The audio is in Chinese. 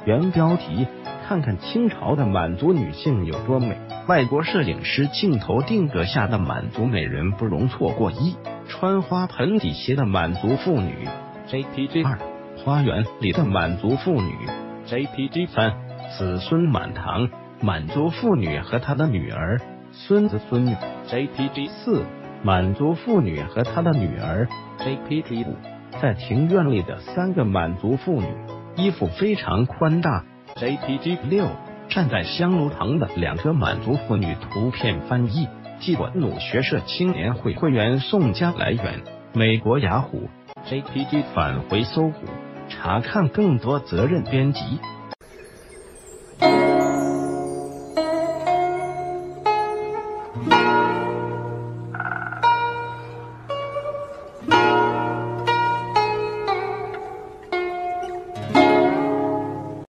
原标题：看看清朝的满族女性有多美。外国摄影师镜头定格下的满族美人不容错过。1. 穿花盆底鞋的满族妇女 JPG。 2. 花园里的满族妇女 JPG。 3. 子孙满堂，满族妇女和她的女儿、孙子孙女 JPG。 4. 满族妇女和她的女儿 JPG。 5. 在庭院里的3个满族妇女，衣服非常宽大 JPG。 6. 站在香炉旁的2个满族妇女，图片翻译暨管努学社青年会会员宋佳。来源：美国雅虎 JPG。 返回搜狐，查看更多责任编辑。